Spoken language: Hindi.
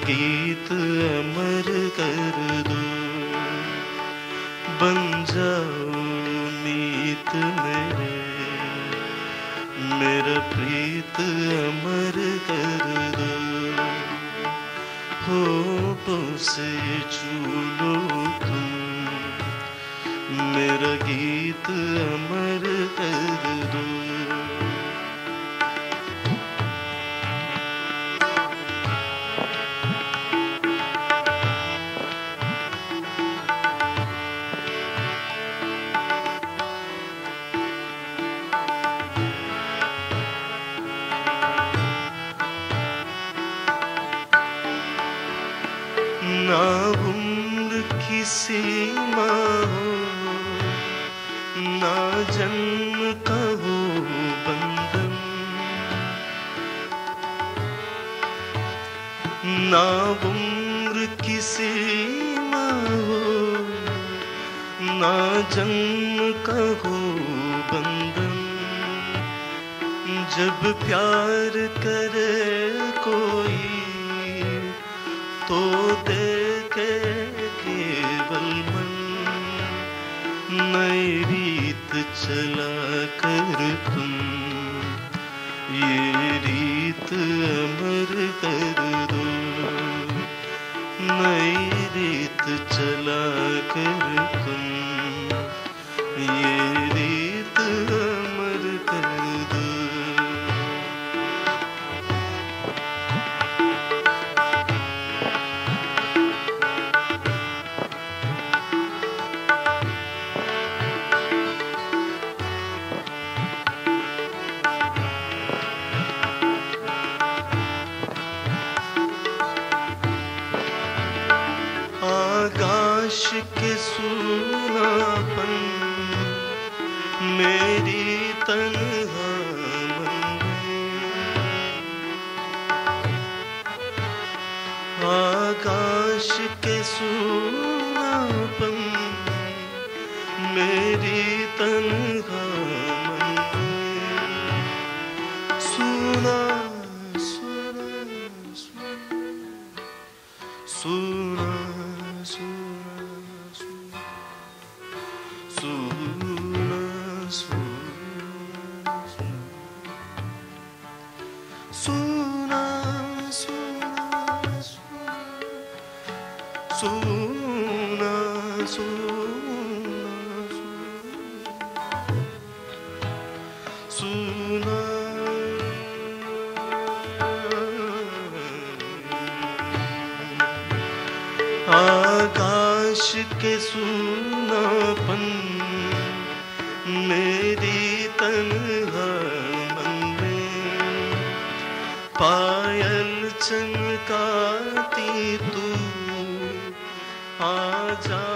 गीत अमर कर दो, बन जाओ मीत मेरे, मेरा प्रीत अमर कर दो। होठों से छू लो तुम, मेरा गीत अमर कर दो। ना उम्र की सीमा हो, ना जन्म का हो बंधन, ना उम्र की सीमा हो, ना जन्म का हो बंधन। जब प्यार करे कोई तो देखे केवल मन, नई रीत चला कर तुम, ये रीत अमर कर दो। नई रीत चला कर तुम, ये रीत अमर कर दो। आकाश के सूनापन मेरी तन्हा मन में, आकाश के सूनापन मेरी तन्हा मन में। सुना सुना सुना आकाश के सूनापन मेरी तन्हा मन में, पायल चमकाती तू आजा।